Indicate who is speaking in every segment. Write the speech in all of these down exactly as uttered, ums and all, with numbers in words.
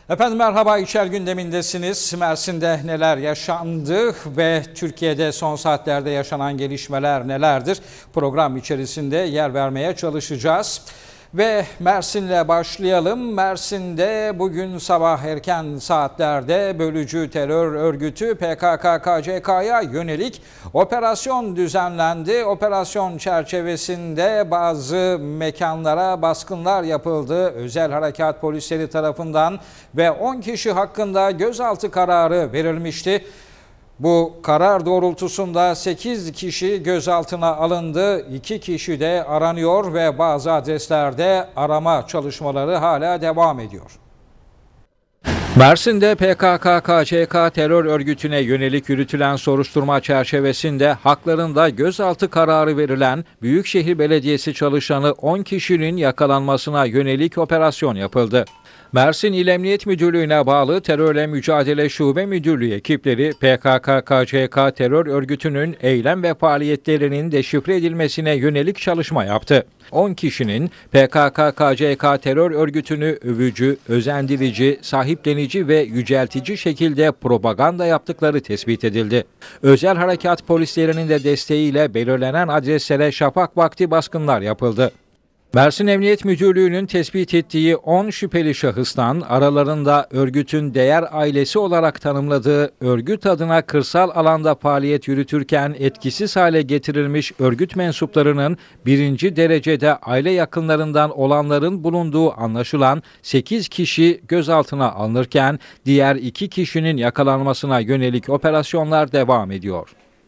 Speaker 1: Efendim merhaba, İçer gündemindesiniz. Mersin'de neler yaşandı ve Türkiye'de son saatlerde yaşanan gelişmeler nelerdir? Program içerisinde yer vermeye çalışacağız. Ve Mersin'le başlayalım. Mersin'de bugün sabah erken saatlerde bölücü terör örgütü P K K K C K'ya yönelik operasyon düzenlendi. Operasyon çerçevesinde bazı mekanlara baskınlar yapıldı. Özel harekat polisleri tarafından ve on kişi hakkında gözaltı kararı verilmişti. Bu karar doğrultusunda sekiz kişi gözaltına alındı, iki kişi de aranıyor ve bazı adreslerde arama çalışmaları hala devam ediyor. Mersin'de P K K K C K terör örgütüne yönelik yürütülen soruşturma çerçevesinde haklarında gözaltı kararı verilen Büyükşehir Belediyesi çalışanı on kişinin yakalanmasına yönelik operasyon yapıldı. Mersin İl Emniyet Müdürlüğü'ne bağlı Terörle Mücadele Şube Müdürlüğü ekipleri P K K K C K terör örgütünün eylem ve faaliyetlerinin deşifre edilmesine yönelik çalışma yaptı. on kişinin P K K K C K terör örgütünü övücü, özendirici, sahiplenici ve yüceltici şekilde propaganda yaptıkları tespit edildi. Özel harekat polislerinin de desteğiyle belirlenen adreslere şafak vakti baskınlar yapıldı. Mersin Emniyet Müdürlüğü'nün tespit ettiği on şüpheli şahıstan aralarında örgütün değer ailesi olarak tanımladığı örgüt adına kırsal alanda faaliyet yürütürken etkisiz hale getirilmiş örgüt mensuplarının birinci derecede aile yakınlarından olanların bulunduğu anlaşılan sekiz kişi gözaltına alınırken diğer iki kişinin yakalanmasına yönelik operasyonlar devam ediyor.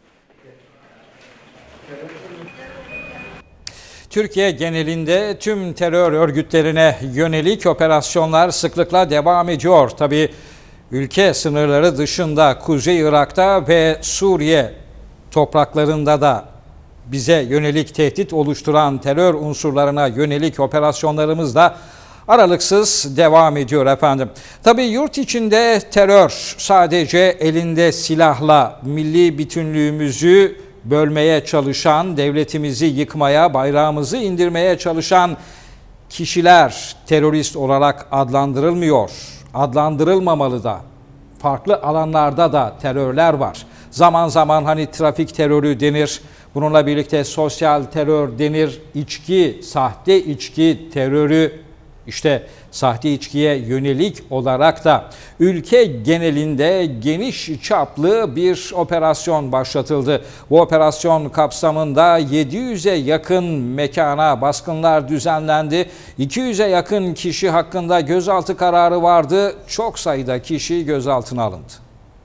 Speaker 1: Türkiye genelinde tüm terör örgütlerine yönelik operasyonlar sıklıkla devam ediyor. Tabii ülke sınırları dışında Kuzey Irak'ta ve Suriye topraklarında da bize yönelik tehdit oluşturan terör unsurlarına yönelik operasyonlarımız da aralıksız devam ediyor efendim. Tabii yurt içinde terör sadece elinde silahla milli bütünlüğümüzü bölmeye çalışan, devletimizi yıkmaya, bayrağımızı indirmeye çalışan kişiler terörist olarak adlandırılmıyor. Adlandırılmamalı da. Farklı alanlarda da terörler var. Zaman zaman hani trafik terörü denir. Bununla birlikte sosyal terör denir. İçki, sahte içki terörü, işte sahte içkiye yönelik olarak da ülke genelinde geniş çaplı bir operasyon başlatıldı. Bu operasyon kapsamında yedi yüze yakın mekana baskınlar düzenlendi. iki yüze yakın kişi hakkında gözaltı kararı vardı. Çok sayıda kişi gözaltına alındı.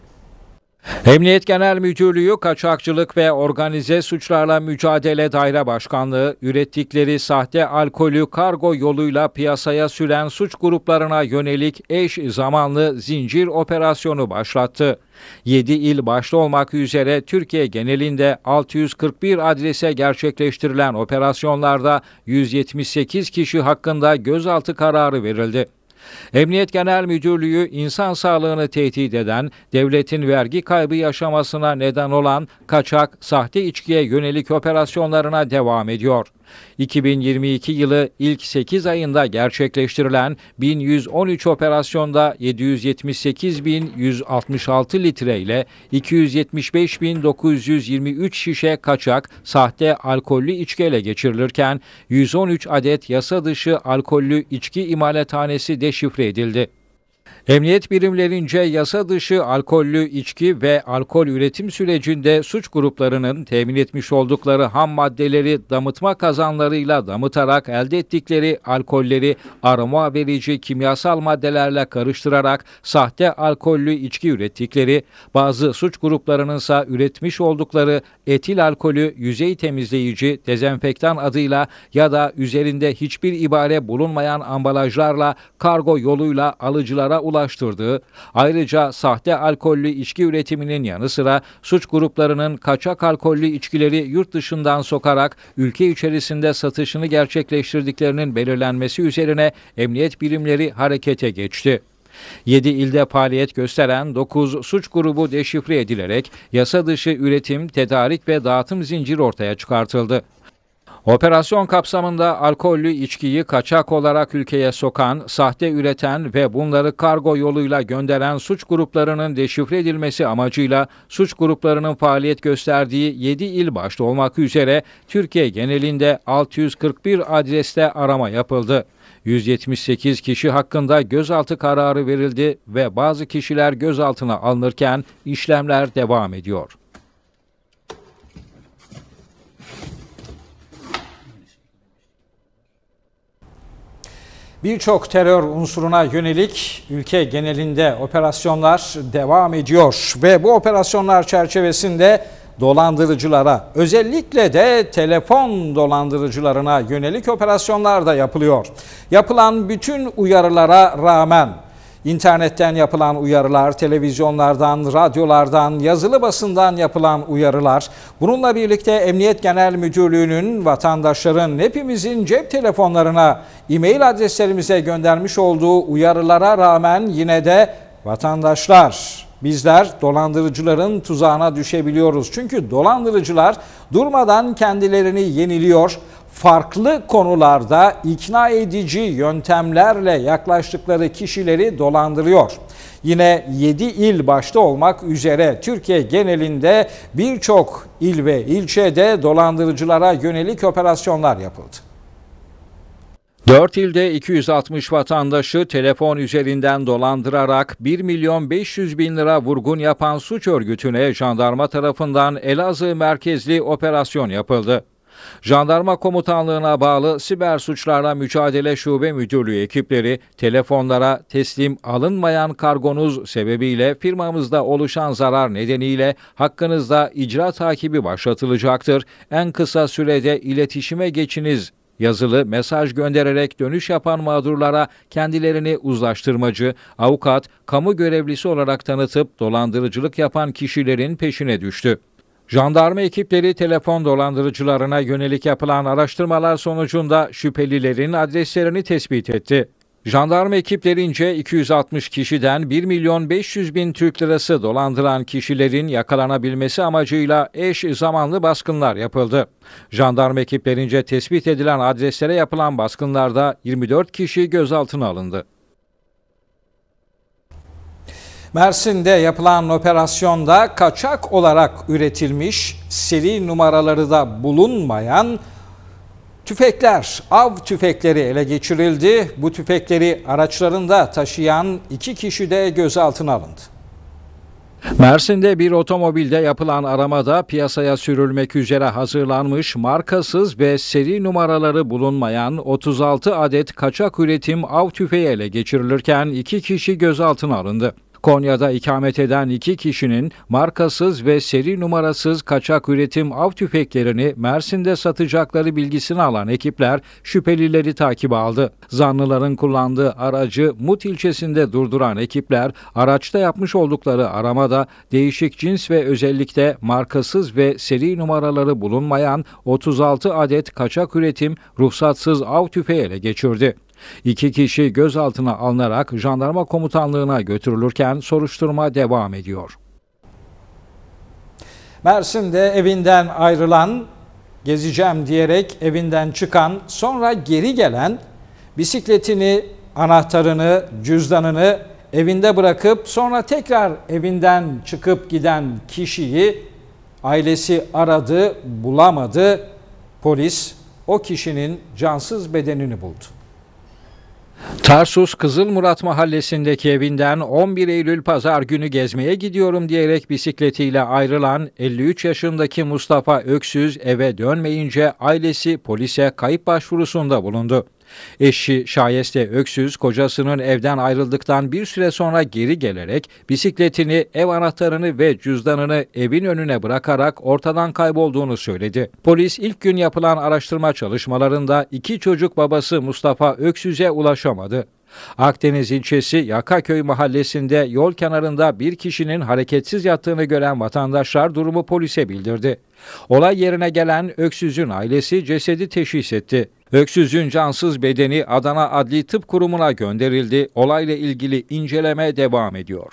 Speaker 1: Emniyet Genel Müdürlüğü Kaçakçılık ve Organize Suçlarla Mücadele Daire Başkanlığı, ürettikleri sahte alkolü kargo yoluyla piyasaya süren suç gruplarına yönelik eş zamanlı zincir operasyonu başlattı. yedi il başta olmak üzere Türkiye genelinde altı yüz kırk bir adrese gerçekleştirilen operasyonlarda yüz yetmiş sekiz kişi hakkında gözaltı kararı verildi. Emniyet Genel Müdürlüğü insan sağlığını tehdit eden, devletin vergi kaybı yaşamasına neden olan kaçak, sahte içkiye yönelik operasyonlarına devam ediyor. iki bin yirmi iki yılı ilk sekiz ayında gerçekleştirilen bin yüz on üç operasyonda yedi yüz yetmiş sekiz bin yüz altmış altı litre ile iki yüz yetmiş beş bin dokuz yüz yirmi üç şişe kaçak, sahte alkollü içki ele geçirilirken yüz on üç adet yasa dışı alkollü içki imalathanesi deşifre edildi. Emniyet birimlerince yasa dışı alkollü içki ve alkol üretim sürecinde suç gruplarının temin etmiş oldukları ham maddeleri damıtma kazanlarıyla damıtarak elde ettikleri alkolleri aroma verici kimyasal maddelerle karıştırarak sahte alkollü içki ürettikleri, bazı suç gruplarının ise üretmiş oldukları etil alkolü yüzey temizleyici, dezenfektan adıyla ya da üzerinde hiçbir ibare bulunmayan ambalajlarla kargo yoluyla alıcılara ulaştırdığı, ayrıca sahte alkollü içki üretiminin yanı sıra suç gruplarının kaçak alkollü içkileri yurt dışından sokarak ülke içerisinde satışını gerçekleştirdiklerinin belirlenmesi üzerine emniyet birimleri harekete geçti. yedi ilde faaliyet gösteren dokuz suç grubu deşifre edilerek yasa dışı üretim, tedarik ve dağıtım zinciri ortaya çıkartıldı. Operasyon kapsamında alkollü içkiyi kaçak olarak ülkeye sokan, sahte üreten ve bunları kargo yoluyla gönderen suç gruplarının deşifre edilmesi amacıyla suç gruplarının faaliyet gösterdiği yedi il başta olmak üzere Türkiye genelinde altı yüz kırk bir adreste arama yapıldı. yüz yetmiş sekiz kişi hakkında gözaltı kararı verildi ve bazı kişiler gözaltına alınırken işlemler devam ediyor. Birçok terör unsuruna yönelik ülke genelinde operasyonlar devam ediyor ve bu operasyonlar çerçevesinde dolandırıcılara, özellikle de telefon dolandırıcılarına yönelik operasyonlar da yapılıyor. Yapılan bütün uyarılara rağmen İnternetten yapılan uyarılar, televizyonlardan, radyolardan, yazılı basından yapılan uyarılar, bununla birlikte Emniyet Genel Müdürlüğü'nün vatandaşların hepimizin cep telefonlarına, e-mail adreslerimize göndermiş olduğu uyarılara rağmen yine de vatandaşlar, bizler dolandırıcıların tuzağına düşebiliyoruz. Çünkü dolandırıcılar durmadan kendilerini yeniliyor. Farklı konularda ikna edici yöntemlerle yaklaştıkları kişileri dolandırıyor. Yine yedi il başta olmak üzere Türkiye genelinde birçok il ve ilçede dolandırıcılara yönelik operasyonlar yapıldı. dört ilde iki yüz altmış vatandaşı telefon üzerinden dolandırarak bir milyon beş yüz bin lira vurgun yapan suç örgütüne jandarma tarafından Elazığ merkezli operasyon yapıldı. Jandarma Komutanlığı'na bağlı Siber Suçlarla Mücadele Şube Müdürlüğü ekipleri telefonlara teslim alınmayan kargonuz sebebiyle firmamızda oluşan zarar nedeniyle hakkınızda icra takibi başlatılacaktır. En kısa sürede iletişime geçiniz yazılı mesaj göndererek dönüş yapan mağdurlara kendilerini uzlaştırmacı, avukat, kamu görevlisi olarak tanıtıp dolandırıcılık yapan kişilerin peşine düştü. Jandarma ekipleri telefon dolandırıcılarına yönelik yapılan araştırmalar sonucunda şüphelilerin adreslerini tespit etti. Jandarma ekiplerince iki yüz altmış kişiden bir milyon beş yüz bin Türk lirası dolandıran kişilerin yakalanabilmesi amacıyla eş zamanlı baskınlar yapıldı. Jandarma ekiplerince tespit edilen adreslere yapılan baskınlarda yirmi dört kişi gözaltına alındı. Mersin'de yapılan operasyonda kaçak olarak üretilmiş, seri numaraları da bulunmayan tüfekler, av tüfekleri ele geçirildi. Bu tüfekleri araçlarında taşıyan iki kişi de gözaltına alındı. Mersin'de bir otomobilde yapılan aramada piyasaya sürülmek üzere hazırlanmış, markasız ve seri numaraları bulunmayan otuz altı adet kaçak üretim av tüfeği ele geçirilirken iki kişi gözaltına alındı. Konya'da ikamet eden iki kişinin markasız ve seri numarasız kaçak üretim av tüfeklerini Mersin'de satacakları bilgisini alan ekipler şüphelileri takibe aldı. Zanlıların kullandığı aracı Mut ilçesinde durduran ekipler araçta yapmış oldukları aramada değişik cins ve özellikle markasız ve seri numaraları bulunmayan otuz altı adet kaçak üretim ruhsatsız av tüfeği ele geçirdi. İki kişi gözaltına alınarak jandarma komutanlığına götürülürken soruşturma devam ediyor. Mersin'de evinden ayrılan, gezeceğim diyerek evinden çıkan, sonra geri gelen, bisikletini, anahtarını, cüzdanını evinde bırakıp sonra tekrar evinden çıkıp giden kişiyi ailesi aradı, bulamadı. Polis o kişinin cansız bedenini buldu. Tarsus Kızılmurat mahallesindeki evinden on bir Eylül pazar günü gezmeye gidiyorum diyerek bisikletiyle ayrılan elli üç yaşındaki Mustafa Öksüz eve dönmeyince ailesi polise kayıp başvurusunda bulundu. Eşi Şayeste Öksüz kocasının evden ayrıldıktan bir süre sonra geri gelerek bisikletini, ev anahtarını ve cüzdanını evin önüne bırakarak ortadan kaybolduğunu söyledi. Polis ilk gün yapılan araştırma çalışmalarında iki çocuk babası Mustafa Öksüz'e ulaşamadı. Akdeniz ilçesi Yakaköy mahallesinde yol kenarında bir kişinin hareketsiz yattığını gören vatandaşlar durumu polise bildirdi. Olay yerine gelen Öksüz'ün ailesi cesedi teşhis etti. Öksüz'ün cansız bedeni Adana Adli Tıp Kurumu'na gönderildi. Olayla ilgili inceleme devam ediyor.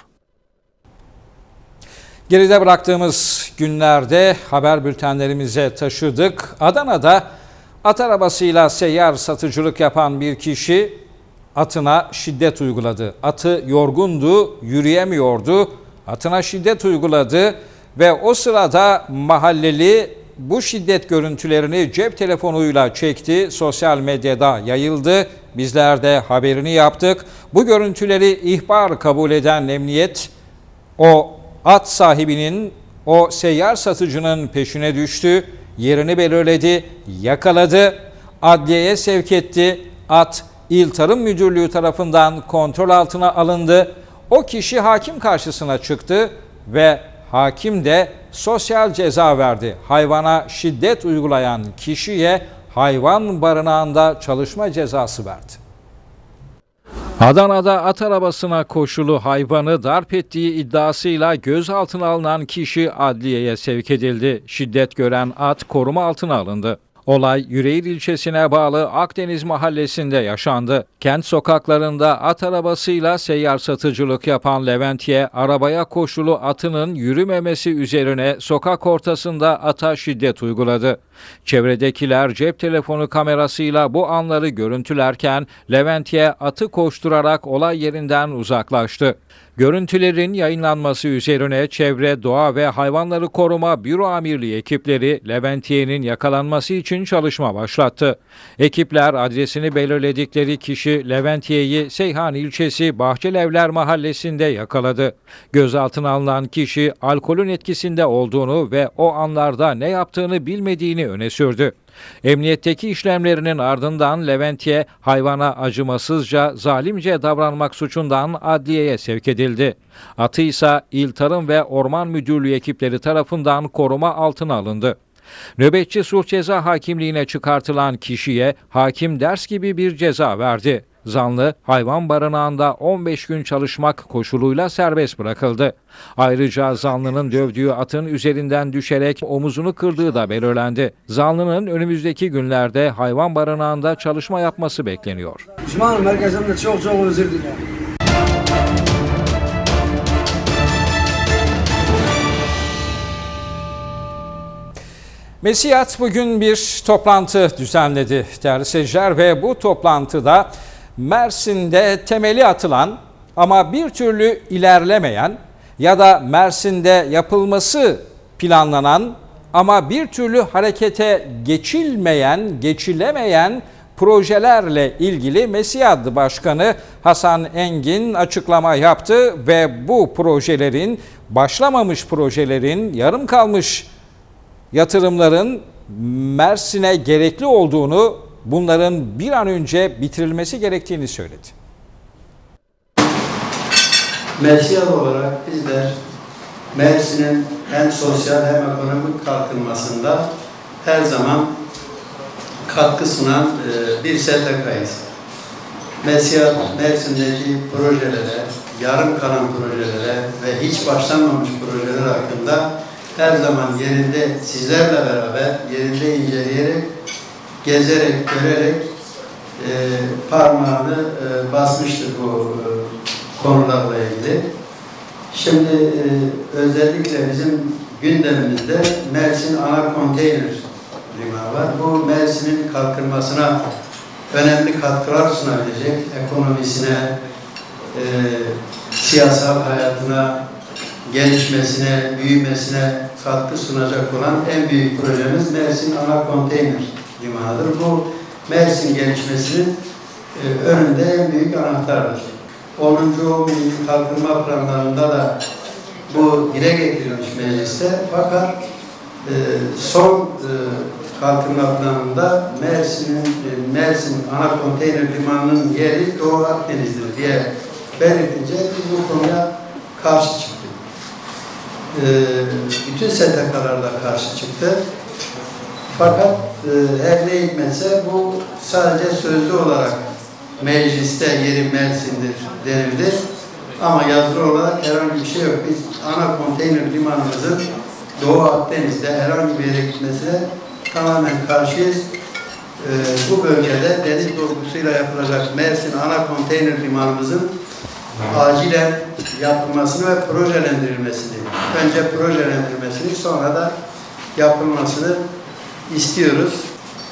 Speaker 1: Geride bıraktığımız günlerde haber bültenlerimize taşıdık. Adana'da At arabasıyla seyyar satıcılık yapan bir kişi atına şiddet uyguladı. Atı yorgundu, yürüyemiyordu. Atına şiddet uyguladı ve o sırada mahalleli bu şiddet görüntülerini cep telefonuyla çekti. Sosyal medyada yayıldı. Bizler de haberini yaptık. Bu görüntüleri ihbar kabul eden emniyet o at sahibinin, o seyyar satıcının peşine düştü. Yerini belirledi, yakaladı, adliyeye sevk etti. At İl Tarım Müdürlüğü tarafından kontrol altına alındı. O kişi hakim karşısına çıktı ve hakim de sosyal ceza verdi. Hayvana şiddet uygulayan kişiye hayvan barınağında çalışma cezası verdi. Adana'da at arabasına koşulu hayvanı darp ettiği iddiasıyla gözaltına alınan kişi adliyeye sevk edildi. Şiddet gören at koruma altına alındı. Olay Yüreğir ilçesine bağlı Akdeniz mahallesinde yaşandı. Kent sokaklarında at arabasıyla seyyar satıcılık yapan Leventiye, arabaya koşulu atının yürümemesi üzerine sokak ortasında ata şiddet uyguladı. Çevredekiler cep telefonu kamerasıyla bu anları görüntülerken Leventiye atı koşturarak olay yerinden uzaklaştı. Görüntülerin yayınlanması üzerine Çevre, Doğa ve Hayvanları Koruma Büro Amirliği ekipleri Leventiye'nin yakalanması için çalışma başlattı. Ekipler adresini belirledikleri kişi Leventiye'yi Seyhan ilçesi Bahçelievler mahallesinde yakaladı. Gözaltına alınan kişi alkolün etkisinde olduğunu ve o anlarda ne yaptığını bilmediğini öne sürdü. Emniyetteki işlemlerinin ardından Leventiye hayvana acımasızca, zalimce davranmak suçundan adliyeye sevk edildi. Atı ise İl Tarım ve Orman Müdürlüğü ekipleri tarafından koruma altına alındı. Nöbetçi sulh ceza hakimliğine çıkartılan kişiye hakim ders gibi bir ceza verdi. Zanlı hayvan barınağında on beş gün çalışmak koşuluyla serbest bırakıldı. Ayrıca zanlının dövdüğü atın üzerinden düşerek omuzunu kırdığı da belirlendi. Zanlının önümüzdeki günlerde hayvan barınağında çalışma yapması bekleniyor.
Speaker 2: Pişmanım, herkesten de çok çok özür dilerim.
Speaker 1: Mesiyat bugün bir toplantı düzenledi değerli seyirciler ve bu toplantıda Mersin'de temeli atılan ama bir türlü ilerlemeyen ya da Mersin'de yapılması planlanan ama bir türlü harekete geçilmeyen, geçilemeyen projelerle ilgili Mesiyat Başkanı Hasan Engin açıklama yaptı ve bu projelerin, başlamamış projelerin, yarım kalmış yatırımların Mersin'e gerekli olduğunu, bunların bir an önce bitirilmesi gerektiğini söyledi.
Speaker 3: Mesiyat olarak bizler Mersin'in hem sosyal hem ekonomik kalkınmasında her zaman katkı sunan bir S T K'yız. Mesiyat, Mersin'deki projelere, yarım kalan projelere ve hiç başlanmamış projeler hakkında her zaman yerinde sizlerle beraber yerinde inceleyerek, gezerek, görerek e, parmağını e, basmıştır bu e, konularla ilgili. Şimdi e, özellikle bizim gündemimizde Mersin ana konteyner limanı var. Bu Mersin'in kalkınmasına önemli katkılar sunabilecek, ekonomisine, e, siyasal hayatına, gelişmesine, büyümesine katkı sunacak olan en büyük projemiz Mersin ana konteyner limanıdır. Bu Mersin gelişmesinin e, önünde en büyük anahtardır. onuncu kalkınma planlarında da bu dile getirilmiş mecliste, fakat e, son e, kalkınma planında Mersin'in e, Mersin ana konteyner limanının yeri Doğu Akdeniz'dir diye belirtince biz bu konuya karşı çıktık. E, bütün S T K'lar da karşı çıktı. Fakat e, her ne hikmetse bu sadece sözlü olarak mecliste yeri Mersin'dir denildi. Ama yazılı olarak herhangi bir şey yok. Biz ana konteyner limanımızın Doğu Akdeniz'de herhangi bir yere gitmesine tamamen karşıyız. Ee, bu bölgede deniz dolgusuyla yapılacak Mersin ana konteyner limanımızın acilen yapılmasını ve projelendirilmesini, önce projelendirilmesini, sonra da yapılmasını istiyoruz.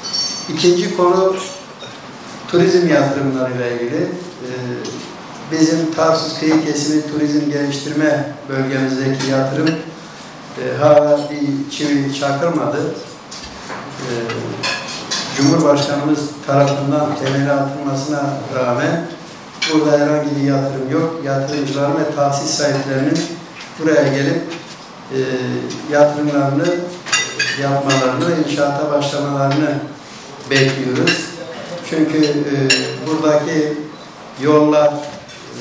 Speaker 3: İkinci konu turizm yatırımlarıyla ilgili. Ee, bizim Tarsus Kıyı Kesimi Turizm Geliştirme Bölgemizdeki yatırım e, hala bir çivi çakılmadı. Ee, Cumhurbaşkanımız tarafından temeli atılmasına rağmen burada herhangi bir yatırım yok. Yatırımcıların ve tahsis sahiplerinin buraya gelip e, yatırımlarını yapmalarını ve inşaata başlamalarını bekliyoruz. Çünkü e, buradaki yollar, e,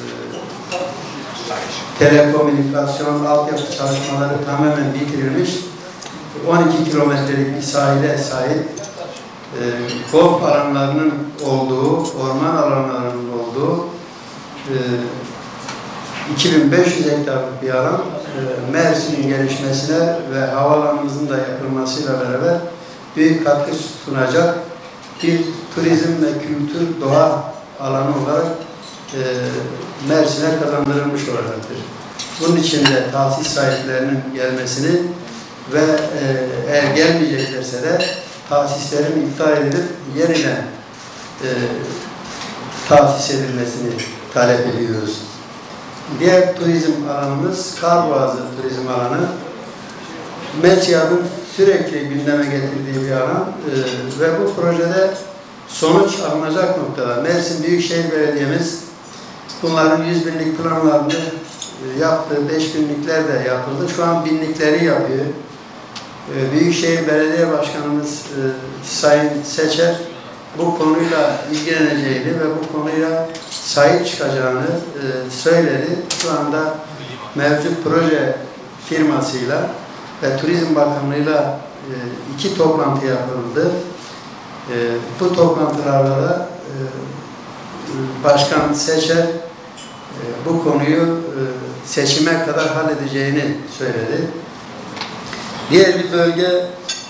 Speaker 3: telekomünikasyon, altyapı çalışmaları tamamen bitirilmiş. on iki kilometrelik bir sahile sahip, e, golf alanlarının olduğu, orman alanlarının olduğu e, iki bin beş yüz hektarlık bir alan e, Mersin'in gelişmesine ve havaalanımızın da yapılmasıyla beraber büyük katkı sunacak bir turizm ve kültür doğa alanı olarak e, Mersin'e kazandırılmış olacaktır. Bunun için de tahsis sahiplerinin gelmesini ve e, eğer gelmeyeceklerse de tahsislerin iptal edilip yeniden e, tahsis edilmesini talep ediyoruz. Diğer turizm alanımız Karboğazı turizm alanı. MESYAD'ın sürekli gündeme getirdiği bir alan e, ve bu projede sonuç alınacak noktada. Mersin Büyükşehir Belediye'miz bunların yüz binlik planlarını e, yaptı, beş binlikler de yapıldı. Şu an binlikleri yapıyor. E, Büyükşehir Belediye Başkanımız e, Sayın Seçer bu konuyla ilgileneceğini ve bu konuyla sahip çıkacağını e, söyledi. Şu anda mevcut proje firmasıyla ve Turizm Bakanlığı'yla e, iki toplantı yapıldı. E, bu toplantılarda da e, Başkan Seçer e, bu konuyu e, seçime kadar halledeceğini söyledi. Diğer bir bölge e,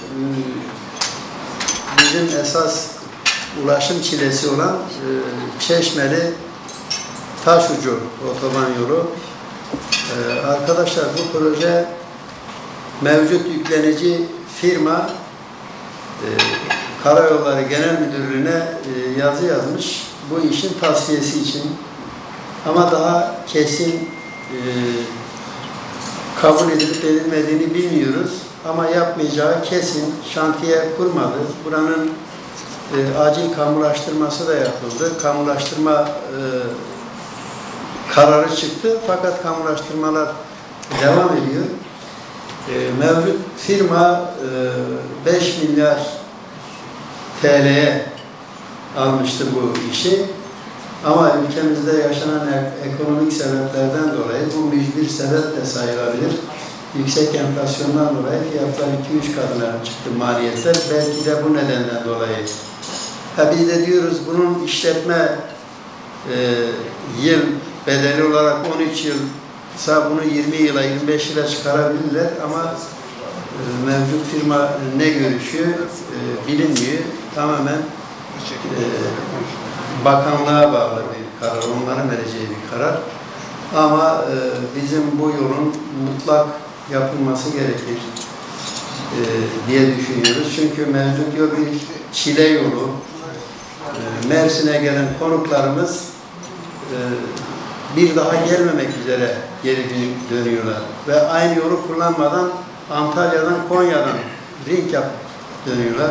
Speaker 3: bizim esas ulaşım çilesi olan e, Çeşmeli Taşucu otoban yolu. E, arkadaşlar bu proje mevcut yüklenici firma e, Karayolları Genel Müdürlüğü'ne e, yazı yazmış bu işin tasfiyesi için. Ama daha kesin e, kabul edilip edilmediğini bilmiyoruz. Ama yapmayacağı kesin, şantiye kurmadı. Buranın e, acil kamulaştırması da yapıldı. Kamulaştırma e, kararı çıktı fakat kamulaştırmalar devam ediyor. E, mevcut firma e, beş milyar T L'ye almıştı bu işi. Ama ülkemizde yaşanan ekonomik sebeplerden dolayı bu mücbir sebep de sayılabilir. Yüksek enflasyondan dolayı fiyatlar iki üç katına çıktı maliyetler. Belki de bu nedenden dolayı. Ha biz de diyoruz bunun işletme e, yıl bedeli olarak on üç yılsa bunu yirmi yıla, yirmi beş yıla çıkarabilirler ama e, mevcut firma ne görüşüyor e, bilinmiyor. Tamamen e, bakanlığa bağlı bir karar, onların vereceği bir karar. Ama e, bizim bu yolun mutlak yapılması gerekir e, diye düşünüyoruz. Çünkü mevcut yol bir çile yolu. E, Mersin'e gelen konuklarımız e, bir daha gelmemek üzere geri dönüyorlar. Ve aynı yolu kullanmadan Antalya'dan, Konya'dan ring yapıp dönüyorlar.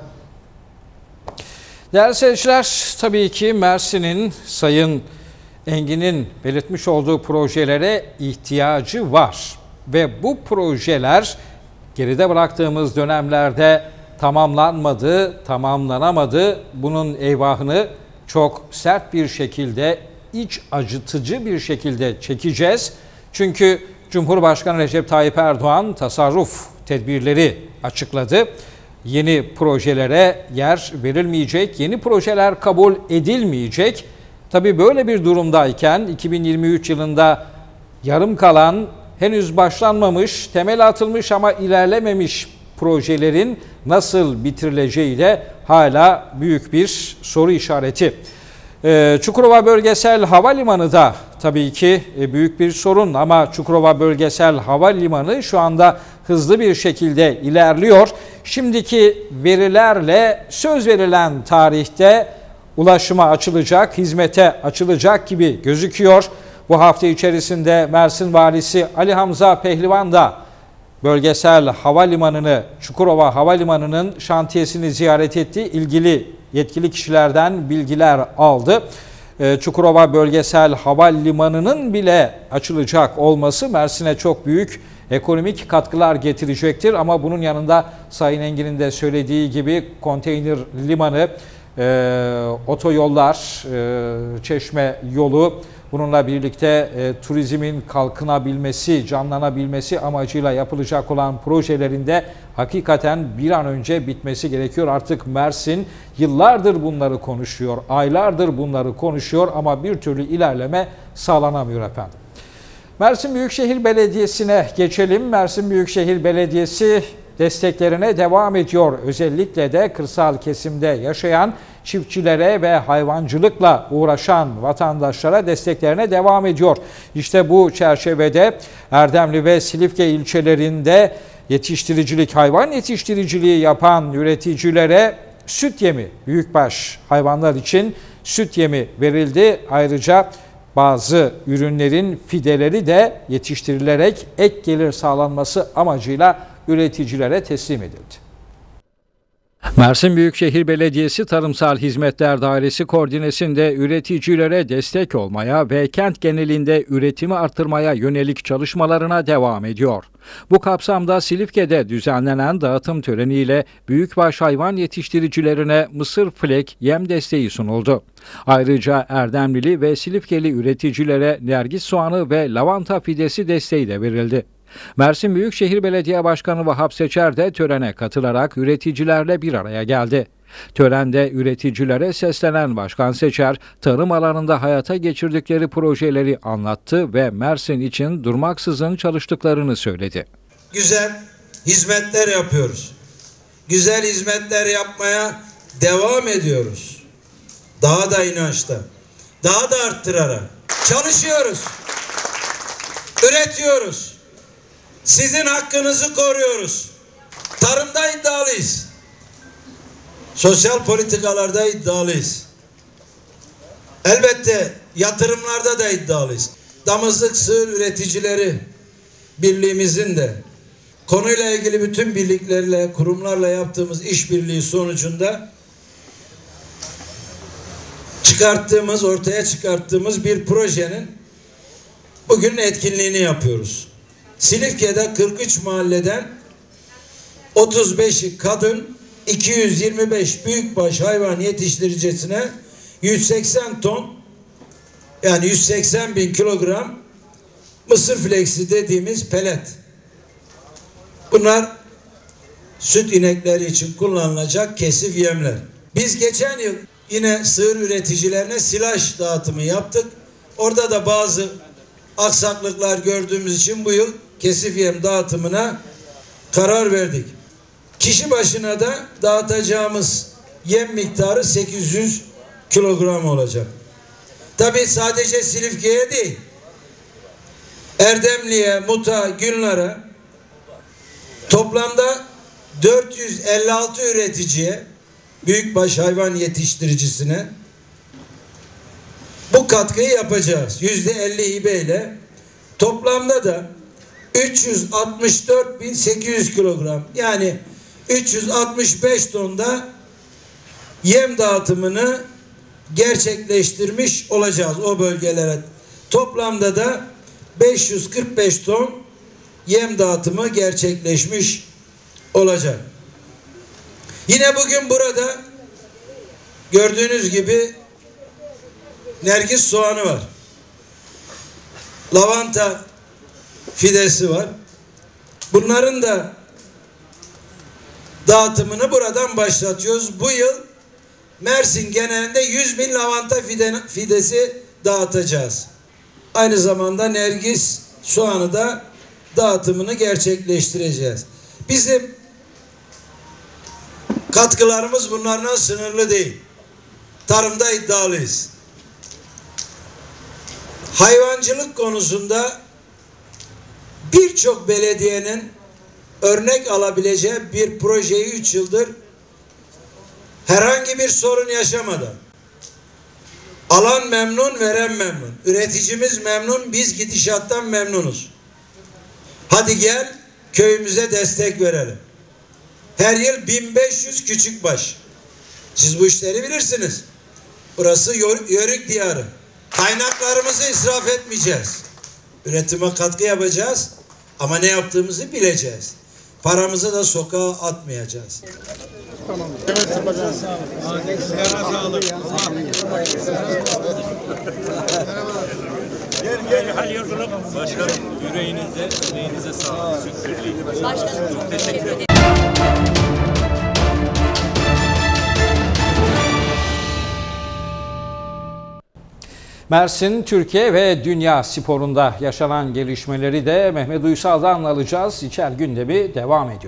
Speaker 1: Değerli seyirciler, tabii ki Mersin'in Sayın Engin'in belirtmiş olduğu projelere ihtiyacı var. Ve bu projeler geride bıraktığımız dönemlerde tamamlanmadı, tamamlanamadı. Bunun eyvahını çok sert bir şekilde, iç acıtıcı bir şekilde çekeceğiz. Çünkü Cumhurbaşkanı Recep Tayyip Erdoğan tasarruf tedbirleri açıkladı. Yeni projelere yer verilmeyecek, yeni projeler kabul edilmeyecek. Tabii böyle bir durumdayken iki bin yirmi üç yılında yarım kalan, henüz başlanmamış, temel atılmış ama ilerlememiş projelerin nasıl bitirileceği de hala büyük bir soru işareti. Ee, Çukurova Bölgesel Havalimanı da tabii ki büyük bir sorun ama Çukurova Bölgesel Havalimanı şu anda hızlı bir şekilde ilerliyor. Şimdiki verilerle söz verilen tarihte ulaşıma açılacak, hizmete açılacak gibi gözüküyor. Bu hafta içerisinde Mersin Valisi Ali Hamza Pehlivan da Bölgesel Havalimanı'nı, Çukurova Havalimanı'nın şantiyesini ziyaret etti. İlgili yetkili kişilerden bilgiler aldı. Çukurova Bölgesel Havalimanı'nın bile açılacak olması Mersin'e çok büyük ekonomik katkılar getirecektir. Ama bunun yanında Sayın Engin'in de söylediği gibi konteyner limanı, e, otoyollar, e, çeşme yolu, bununla birlikte e, turizmin kalkınabilmesi, canlanabilmesi amacıyla yapılacak olan projelerinde hakikaten bir an önce bitmesi gerekiyor. Artık Mersin yıllardır bunları konuşuyor, aylardır bunları konuşuyor ama bir türlü ilerleme sağlanamıyor efendim. Mersin Büyükşehir Belediyesi'ne geçelim. Mersin Büyükşehir Belediyesi desteklerine devam ediyor. Özellikle de kırsal kesimde yaşayan çiftçilere ve hayvancılıkla uğraşan vatandaşlara desteklerine devam ediyor. İşte bu çerçevede Erdemli ve Silifke ilçelerinde yetiştiricilik, hayvan yetiştiriciliği yapan üreticilere süt yemi, büyükbaş hayvanlar için süt yemi verildi. Ayrıca bazı ürünlerin fideleri de yetiştirilerek ek gelir sağlanması amacıyla üreticilere teslim edildi. Mersin Büyükşehir Belediyesi Tarımsal Hizmetler Dairesi koordinesinde üreticilere destek olmaya ve kent genelinde üretimi artırmaya yönelik çalışmalarına devam ediyor. Bu kapsamda Silifke'de düzenlenen dağıtım töreniyle büyükbaş hayvan yetiştiricilerine mısır flek yem desteği sunuldu. Ayrıca Erdemlili ve Silifkeli üreticilere nergis soğanı ve lavanta fidesi desteği de verildi. Mersin Büyükşehir Belediye Başkanı Vahap Seçer de törene katılarak üreticilerle bir araya geldi. Törende üreticilere seslenen Başkan Seçer, tarım alanında hayata geçirdikleri projeleri anlattı ve Mersin için durmaksızın çalıştıklarını söyledi.
Speaker 4: Güzel hizmetler yapıyoruz. Güzel hizmetler yapmaya devam ediyoruz. Daha da inançla, daha da arttırarak çalışıyoruz, üretiyoruz. Sizin hakkınızı koruyoruz. Tarımda iddialıyız. Sosyal politikalarda iddialıyız. Elbette yatırımlarda da iddialıyız. Damızlık Sığır Üreticileri Birliğimizin de konuyla ilgili bütün birliklerle, kurumlarla yaptığımız işbirliği sonucunda çıkarttığımız, ortaya çıkarttığımız bir projenin bugün etkinliğini yapıyoruz. Silifke'de kırk üç mahalleden otuz beşi kadın, iki yüz yirmi beş büyükbaş hayvan yetiştiricisine yüz seksen ton, yani yüz seksen bin kilogram mısır fleksi dediğimiz pelet. Bunlar süt inekleri için kullanılacak kesif yemler. Biz geçen yıl yine sığır üreticilerine silaj dağıtımı yaptık. Orada da bazı aksaklıklar gördüğümüz için bu yıl kesif yem dağıtımına karar verdik. Kişi başına da dağıtacağımız yem miktarı sekiz yüz kilogram olacak. Tabii sadece Silifke'ye değil, Erdemli'ye, Mut'a, Gülnar'a toplamda dört yüz elli altı üreticiye, büyükbaş hayvan yetiştiricisine bu katkıyı yapacağız. Yüzde elli hibeyle toplamda da üç yüz altmış dört bin sekiz yüz kilogram, yani üç yüz altmış beş tonda yem dağıtımını gerçekleştirmiş olacağız o bölgelere. Toplamda da beş yüz kırk beş ton yem dağıtımı gerçekleşmiş olacak. Yine bugün burada gördüğünüz gibi nergis soğanı var. Lavanta fidesi var. Bunların da dağıtımını buradan başlatıyoruz. Bu yıl Mersin genelinde yüz bin lavanta fidesi dağıtacağız. Aynı zamanda nergis soğanı da dağıtımını gerçekleştireceğiz. Bizim katkılarımız bunlarla sınırlı değil. Tarımda iddialıyız. Hayvancılık konusunda birçok belediyenin örnek alabileceği bir projeyi üç yıldır herhangi bir sorun yaşamadan, alan memnun, veren memnun, üreticimiz memnun, biz gidişattan memnunuz. Hadi gel köyümüze destek verelim. Her yıl bin beş yüz küçükbaş. Siz bu işleri bilirsiniz. Burası Yörük diyarı. Kaynaklarımızı israf etmeyeceğiz. Üretime katkı yapacağız ama ne yaptığımızı bileceğiz. Paramızı da sokağa atmayacağız.
Speaker 5: Tamam. Evet, yapacağız. Gel gel hal yazalım. Başkanım yüreğinize, yüreğinize sağlık. Başkanım çok teşekkür ederim.
Speaker 1: Mersin, Türkiye ve dünya sporunda yaşanan gelişmeleri de Mehmet Uysal'dan alacağız. İçer gündemi devam ediyor.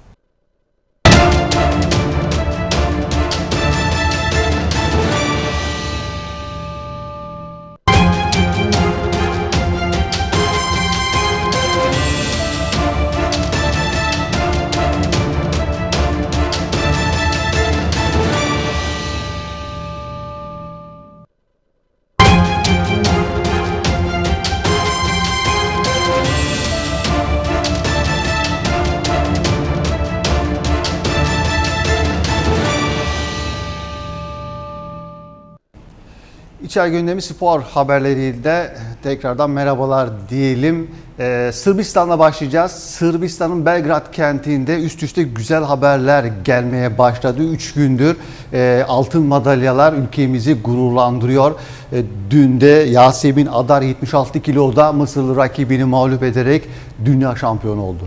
Speaker 6: İçer gündemi spor haberleriyle tekrardan merhabalar diyelim. Ee, Sırbistan'la başlayacağız. Sırbistan'ın Belgrad kentinde üst üste güzel haberler gelmeye başladı. üç gündür e, altın madalyalar ülkemizi gururlandırıyor. E, dün de Yasemin Adar yetmiş altı kiloda Mısırlı rakibini mağlup ederek dünya şampiyonu oldu.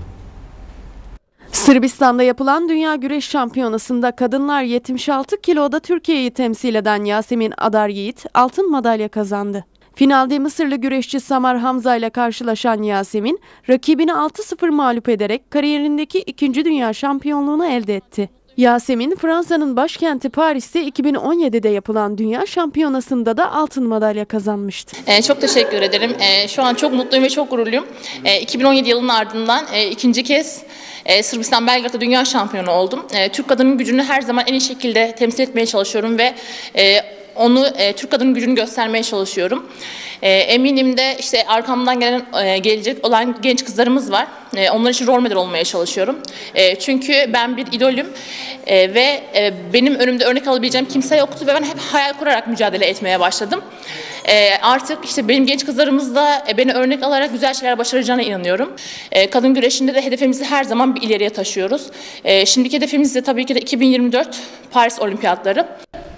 Speaker 7: Sırbistan'da yapılan Dünya Güreş Şampiyonası'nda kadınlar yetmiş altı kiloda Türkiye'yi temsil eden Yasemin Adar Yiğit altın madalya kazandı. Finalde Mısırlı güreşçi Samar Hamza ile karşılaşan Yasemin, rakibini altı sıfır mağlup ederek kariyerindeki ikinci dünya şampiyonluğunu elde etti. Yasemin, Fransa'nın başkenti Paris'te iki bin on yedide yapılan Dünya Şampiyonası'nda da altın madalya kazanmıştı.
Speaker 8: Ee, çok teşekkür ederim. Ee, şu an çok mutluyum ve çok gururluyum. Ee, iki bin on yedi yılının ardından e, ikinci kez e, Sırbistan Belgrad'da Dünya Şampiyonu oldum. E, Türk kadının gücünü her zaman en iyi şekilde temsil etmeye çalışıyorum ve e, onu e, Türk kadının gücünü göstermeye çalışıyorum. E, eminim de işte arkamdan gelen e, gelecek olan genç kızlarımız var. E, onlar için rol model olmaya çalışıyorum. E, çünkü ben bir idolüm e, ve e, benim önümde örnek alabileceğim kimse yoktu ve ben hep hayal kurarak mücadele etmeye başladım. E, artık işte benim genç kızlarımız da e, beni örnek alarak güzel şeyler başaracağına inanıyorum. E, kadın güreşinde de hedefimizi her zaman bir ileriye taşıyoruz. E, şimdiki hedefimiz de tabii ki de iki bin yirmi dört Paris Olimpiyatları.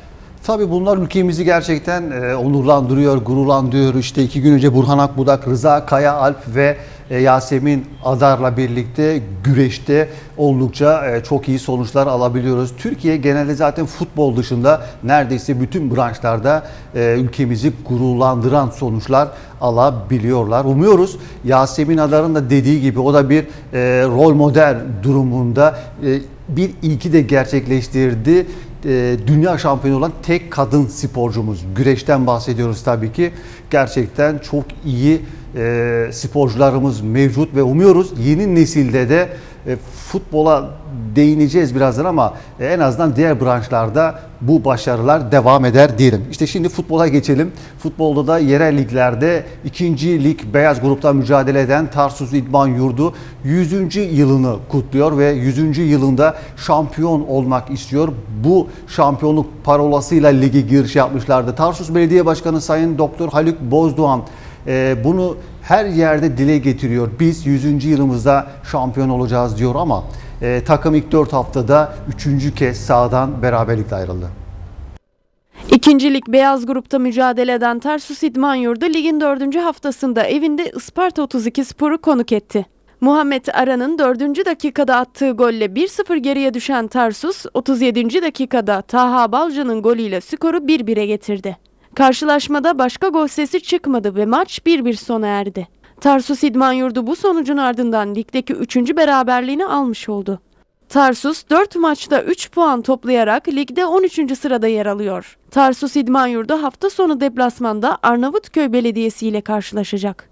Speaker 6: Tabii bunlar ülkemizi gerçekten e, onurlandırıyor, gururlandırıyor. İşte iki gün önce Burhan Akbudak, Rıza Kaya Alp ve e, Yasemin Adar'la birlikte güreşte oldukça e, çok iyi sonuçlar alabiliyoruz. Türkiye genelde zaten futbol dışında neredeyse bütün branşlarda e, ülkemizi gururlandıran sonuçlar alabiliyorlar. Umuyoruz Yasemin Adar'ın da dediği gibi o da bir e, rol model durumunda e, bir ilki de gerçekleştirdi. Dünya şampiyonu olan tek kadın sporcumuz. Güreşten bahsediyoruz tabii ki. Gerçekten çok iyi e, sporcularımız mevcut ve umuyoruz yeni nesilde de e, futbola değineceğiz birazdan ama e, en azından diğer branşlarda bu başarılar devam eder diyelim. İşte şimdi futbola geçelim. Futbolda da yerel liglerde ikinci lig beyaz grupta mücadele eden Tarsus İdman Yurdu yüzüncü yılını kutluyor ve yüzüncü yılında şampiyon olmak istiyor. Bu şampiyonluk parolasıyla ligi giriş yapmışlardı. Tarsus Belediye Başkanı Sayın Doktor Haluk Bozdoğan e, bunu her yerde dile getiriyor. Biz yüzüncü yılımızda şampiyon olacağız diyor ama e, takım ilk dört haftada üçüncü kez sahadan beraberlikle ayrıldı.
Speaker 7: İkinci lig beyaz grupta mücadele eden Tarsus İdman Yurdu ligin dördüncü haftasında evinde Isparta otuz iki Spor'u konuk etti. Muhammed Aran'ın dördüncü dakikada attığı golle bir sıfır geriye düşen Tarsus, otuz yedinci dakikada Taha Balca'nın golüyle skoru bir bire getirdi. Karşılaşmada başka gol sesi çıkmadı ve maç bir bir sona erdi. Tarsus İdman Yurdu bu sonucun ardından ligdeki üçüncü beraberliğini almış oldu. Tarsus dört maçta üç puan toplayarak ligde on üçüncü sırada yer alıyor. Tarsus İdman Yurdu hafta sonu deplasmanda Arnavutköy Belediyesi ile karşılaşacak.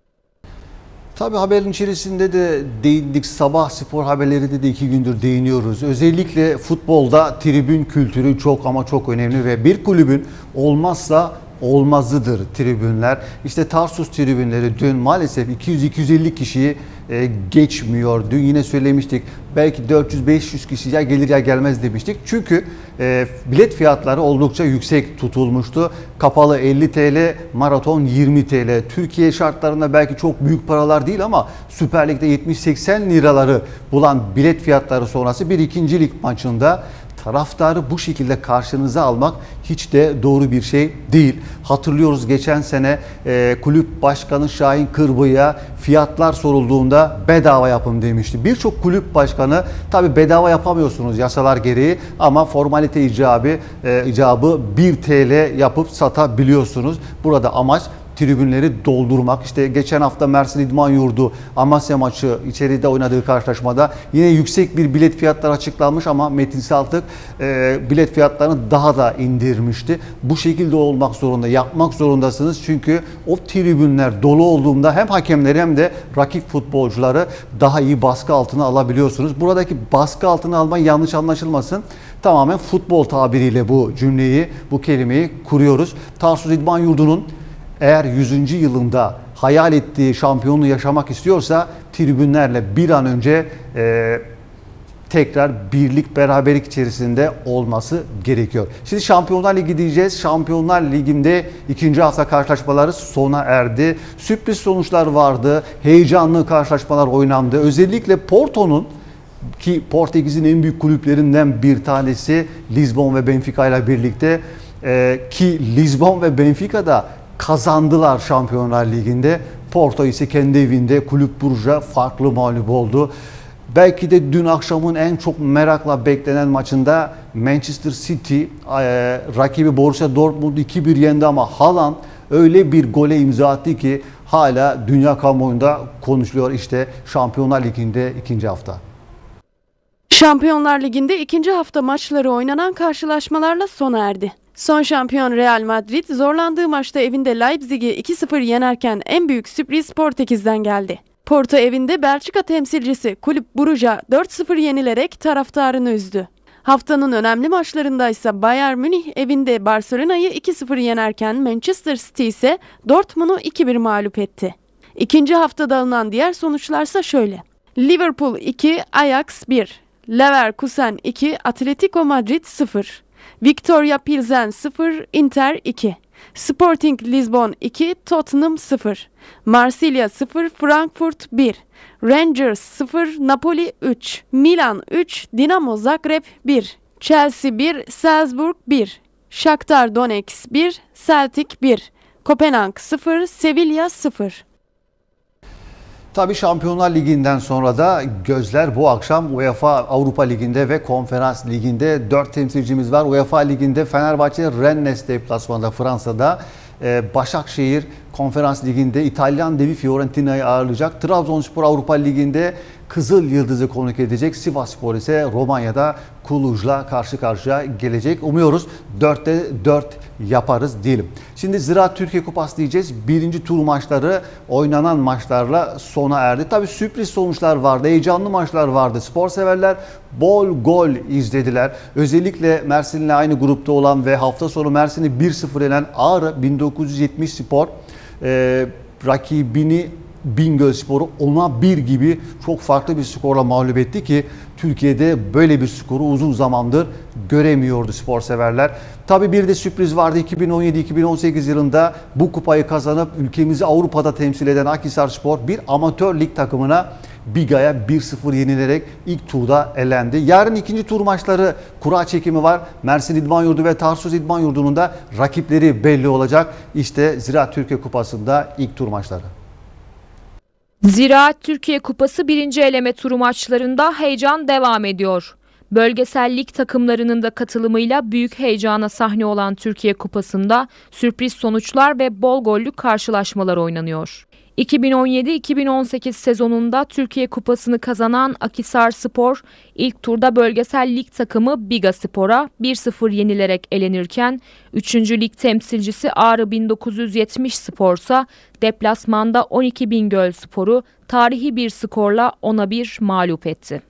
Speaker 6: Tabii haberin içerisinde de değindik. Sabah spor haberlerinde de iki gündür değiniyoruz. Özellikle futbolda tribün kültürü çok ama çok önemli ve bir kulübün olmazsa olmazıdır tribünler. İşte Tarsus tribünleri dün maalesef iki yüz iki yüz elli kişiyi e, geçmiyor. Dün yine söylemiştik. Belki dört yüz beş yüz kişi ya gelir ya gelmez demiştik. Çünkü e, bilet fiyatları oldukça yüksek tutulmuştu. Kapalı elli TL, maraton yirmi TL. Türkiye şartlarında belki çok büyük paralar değil ama Süper Lig'de yetmiş seksen liraları bulan bilet fiyatları sonrası bir ikinci lig maçında taraftarı bu şekilde karşınıza almak hiç de doğru bir şey değil. Hatırlıyoruz geçen sene e, kulüp başkanı Şahin Kırbıyık'a fiyatlar sorulduğunda bedava yapın demişti. Birçok kulüp başkanı tabi bedava yapamıyorsunuz yasalar gereği ama formalite icabı, e, icabı bir TL yapıp satabiliyorsunuz. Burada amaç tribünleri doldurmak. İşte geçen hafta Mersin İdman Yurdu Amasya maçı içeride oynadığı karşılaşmada yine yüksek bir bilet fiyatları açıklanmış ama Metin Saltık e, bilet fiyatlarını daha da indirmişti. Bu şekilde olmak zorunda, yapmak zorundasınız çünkü o tribünler dolu olduğunda hem hakemleri hem de rakip futbolcuları daha iyi baskı altına alabiliyorsunuz. Buradaki baskı altına alma yanlış anlaşılmasın. Tamamen futbol tabiriyle bu cümleyi, bu kelimeyi kuruyoruz. Tarsus İdman Yurdu'nun eğer yüzüncü yılında hayal ettiği şampiyonluğu yaşamak istiyorsa tribünlerle bir an önce e, tekrar birlik, beraberlik içerisinde olması gerekiyor. Şimdi Şampiyonlar Ligi diyeceğiz. Şampiyonlar Ligi'nde ikinci hafta karşılaşmaları sona erdi. Sürpriz sonuçlar vardı. Heyecanlı karşılaşmalar oynandı. Özellikle Porto'nun ki Portekiz'in en büyük kulüplerinden bir tanesi Lisbon ve Benfica ile birlikte e, ki Lisbon ve Benfica'da kazandılar Şampiyonlar Ligi'nde. Porto ise kendi evinde Kulüp Brugge'a farklı mağlup oldu. Belki de dün akşamın en çok merakla beklenen maçında Manchester City e, rakibi Borussia Dortmund iki bir yendi ama Haaland öyle bir gole imza attı ki hala dünya kamuoyunda konuşuluyor. İşte Şampiyonlar Ligi'nde ikinci hafta.
Speaker 7: Şampiyonlar Ligi'nde ikinci hafta maçları oynanan karşılaşmalarla sona erdi. Son şampiyon Real Madrid zorlandığı maçta evinde Leipzig'i iki sıfır yenerken en büyük sürpriz Portekiz'den geldi. Porto evinde Belçika temsilcisi Kulüp Brugge'a dört sıfır yenilerek taraftarını üzdü. Haftanın önemli maçlarında ise Bayern Münih evinde Barcelona'yı iki sıfır yenerken Manchester City ise Dortmund'u iki bir mağlup etti. İkinci haftada alınan diğer sonuçlarsa şöyle. Liverpool iki, Ajax bir, Leverkusen iki, Atletico Madrid sıfır. Victoria Pilsen sıfır, Inter iki. Sporting Lisbon iki, Tottenham sıfır. Marsilya sıfır, Frankfurt bir. Rangers sıfır, Napoli üç. Milan üç, Dinamo Zagreb bir. Chelsea bir, Salzburg bir. Shakhtar Donetsk bir, Celtic bir. Kopenhag sıfır, Sevilla sıfır.
Speaker 6: Tabii Şampiyonlar Ligi'nden sonra da gözler bu akşam UEFA Avrupa Ligi'nde ve Konferans Ligi'nde dört temsilcimiz var. UEFA Ligi'nde Fenerbahçe Rennes deplasmanında Fransa'da, Başakşehir Konferans Ligi'nde İtalyan devi Fiorentina'yı ağırlayacak. Trabzonspor Avrupa Ligi'nde Kızıl Yıldız'ı konuk edecek. Sivasspor ise Romanya'da Kuluj'la karşı karşıya gelecek. Umuyoruz dörtte dört yaparız diyelim. Şimdi Ziraat Türkiye Kupası diyeceğiz. Birinci tur maçları oynanan maçlarla sona erdi. Tabii sürpriz sonuçlar vardı. Heyecanlı maçlar vardı. Spor severler bol gol izlediler. Özellikle Mersin'le aynı grupta olan ve hafta sonu Mersin'i bir sıfır yenen Ağrı bin dokuz yüz yetmiş Spor e, rakibini Bingölspor'u ona bir gibi çok farklı bir skorla mağlup etti ki Türkiye'de böyle bir skoru uzun zamandır göremiyordu spor severler. Tabii bir de sürpriz vardı. iki bin on yedi iki bin on sekiz yılında bu kupayı kazanıp ülkemizi Avrupa'da temsil eden Akhisarspor bir amatör lig takımına Biga'ya bir sıfır yenilerek ilk turda elendi. Yarın ikinci tur maçları kura çekimi var. Mersin İdman Yurdu ve Tarsus İdman Yurdu'nun da rakipleri belli olacak. İşte Ziraat Türkiye Kupası'nda ilk tur maçları.
Speaker 9: Ziraat Türkiye Kupası birinci eleme turu maçlarında heyecan devam ediyor. Bölgesel lig takımlarının da katılımıyla büyük heyecana sahne olan Türkiye Kupası'nda sürpriz sonuçlar ve bol gollü karşılaşmalar oynanıyor. iki bin on yedi iki bin on sekiz sezonunda Türkiye Kupası'nı kazanan Akhisarspor ilk turda bölgesel lig takımı Bigaspor'a bir sıfır yenilerek elenirken üçüncü lig temsilcisi Ağrı bin dokuz yüz yetmiş Spor'sa deplasmanda on iki Bingölspor'u tarihi bir skorla ona bir mağlup etti.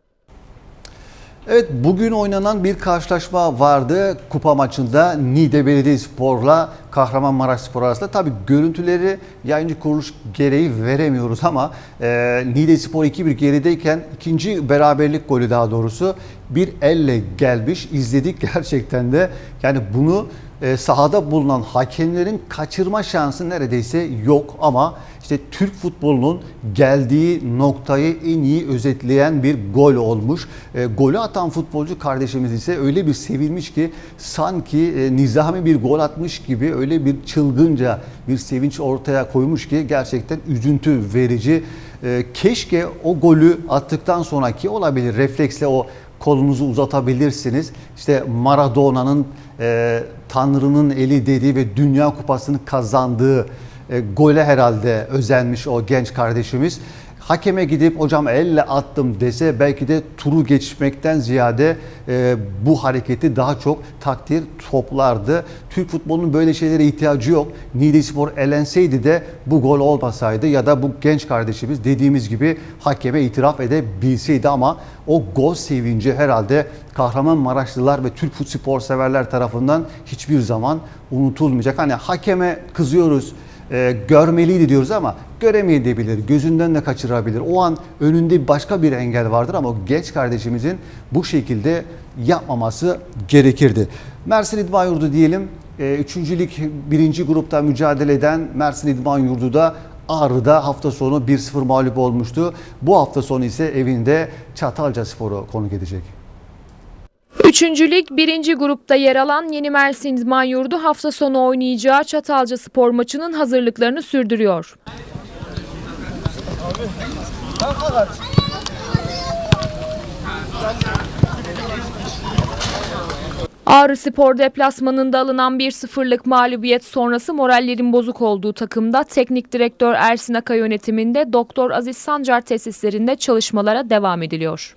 Speaker 6: Evet, bugün oynanan bir karşılaşma vardı kupa maçında Niğde Belediyespor'la Kahramanmaraşspor arasında. Tabii görüntüleri yayıncı kuruluş gereği veremiyoruz ama e, Niğdespor iki bir gerideyken ikinci beraberlik golü daha doğrusu bir elle gelmiş. İzledik gerçekten de, yani bunu e, sahada bulunan hakemlerin kaçırma şansı neredeyse yok ama işte Türk futbolunun geldiği noktayı en iyi özetleyen bir gol olmuş. E, golü atan futbolcu kardeşimiz ise öyle bir sevinmiş ki sanki e, nizami bir gol atmış gibi öyle bir çılgınca bir sevinç ortaya koymuş ki gerçekten üzüntü verici. E, keşke o golü attıktan sonraki olabilir refleksle o kolunuzu uzatabilirsiniz. İşte Maradona'nın e, Tanrı'nın eli dediği ve Dünya Kupası'nı kazandığı e, gole herhalde özenmiş o genç kardeşimiz. Hakeme gidip hocam elle attım dese belki de turu geçmekten ziyade e, bu hareketi daha çok takdir toplardı. Türk futbolunun böyle şeylere ihtiyacı yok. Niğdespor elenseydi de bu gol olmasaydı ya da bu genç kardeşimiz dediğimiz gibi hakeme itiraf edebilseydi ama o gol sevinci herhalde Kahramanmaraşlılar ve Türk spor severler tarafından hiçbir zaman unutulmayacak. Hani hakeme kızıyoruz, E, görmeliydi diyoruz ama göremeyebilir, gözünden de kaçırabilir. O an önünde başka bir engel vardır ama o genç kardeşimizin bu şekilde yapmaması gerekirdi. Mersin İdman Yurdu diyelim. E, üçüncü lig birinci grupta mücadele eden Mersin İdman Yurdu da Ağrı'da hafta sonu bir sıfır mağlup olmuştu. Bu hafta sonu ise evinde Çatalcaspor'u konuk edecek.
Speaker 9: Üçüncü lig birinci grupta yer alan Yeni Mersin İdman Yurdu hafta sonu oynayacağı Çatalcaspor maçının hazırlıklarını sürdürüyor. Ağrıspor deplasmanında alınan bir sıfırlık mağlubiyet sonrası morallerin bozuk olduğu takımda teknik direktör Ersin Akay yönetiminde Doktor Aziz Sancar tesislerinde çalışmalara devam ediliyor.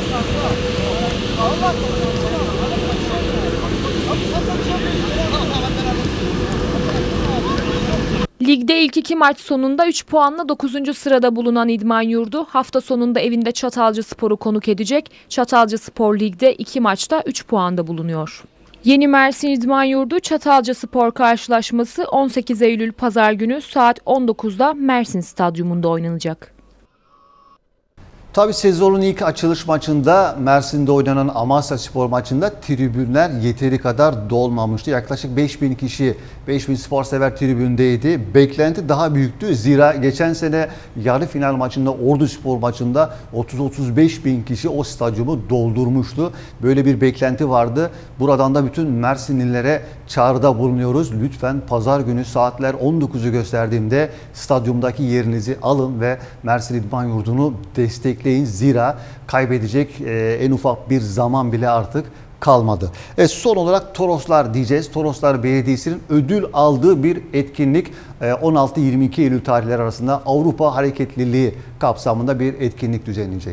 Speaker 9: Ligde ilk iki maç sonunda üç puanla dokuzuncu sırada bulunan İdman Yurdu hafta sonunda evinde Çatalcaspor'u konuk edecek. Çatalcaspor ligde iki maçta üç puanda bulunuyor. Yeni Mersin İdman Yurdu Çatalcaspor karşılaşması on sekiz Eylül Pazar günü saat on dokuzda Mersin Stadyumunda oynanacak.
Speaker 6: Tabii sezonun ilk açılış maçında Mersin'de oynanan Amasyaspor maçında tribünler yeteri kadar dolmamıştı. Yaklaşık beş bin kişi, beş bin spor sever tribündeydi. Beklenti daha büyüktü. Zira geçen sene yarı final maçında Orduspor maçında otuz otuz beş bin kişi o stadyumu doldurmuştu. Böyle bir beklenti vardı. Buradan da bütün Mersinlilere çağrıda bulunuyoruz. Lütfen pazar günü saatler on dokuzu gösterdiğinde stadyumdaki yerinizi alın ve Mersin İdman Yurdu'nu destekleyin. Zira kaybedecek e, en ufak bir zaman bile artık kalmadı. E, son olarak Toroslar diyeceğiz. Toroslar Belediyesi'nin ödül aldığı bir etkinlik e, on altı yirmi iki Eylül tarihleri arasında Avrupa Hareketliliği kapsamında bir etkinlik düzenlenecek.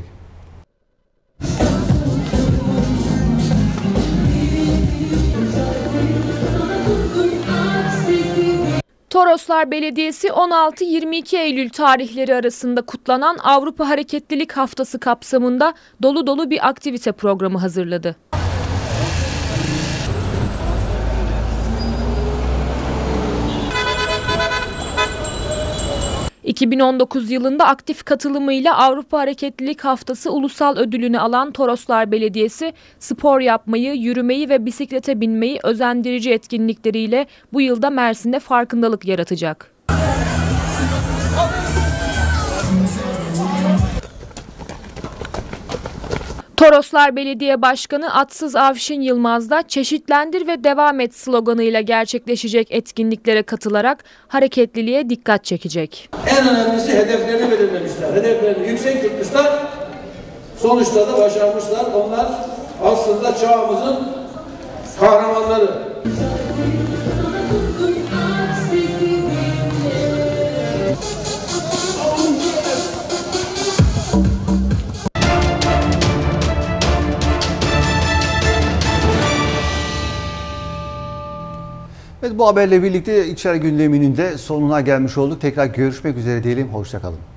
Speaker 9: Toroslar Belediyesi on altı yirmi iki Eylül tarihleri arasında kutlanan Avrupa Hareketlilik Haftası kapsamında dolu dolu bir aktivite programı hazırladı. iki bin on dokuz yılında aktif katılımıyla Avrupa Hareketlilik Haftası ulusal ödülünü alan Toroslar Belediyesi, spor yapmayı, yürümeyi ve bisiklete binmeyi özendirici etkinlikleriyle bu yılda Mersin'de farkındalık yaratacak. Toroslar Belediye Başkanı Atsız Avşin Yılmaz da "Çeşitlendir ve devam et" sloganıyla gerçekleşecek etkinliklere katılarak hareketliliğe dikkat çekecek.
Speaker 2: En önemlisi hedeflerini belirlemişler. Hedeflerini yüksek tutmuşlar. Sonuçta da başarmışlar. Onlar aslında çağımızın kahramanları.
Speaker 6: Evet, bu haberle birlikte içeri gündeminin de sonuna gelmiş olduk. Tekrar görüşmek üzere diyelim. Hoşça kalın.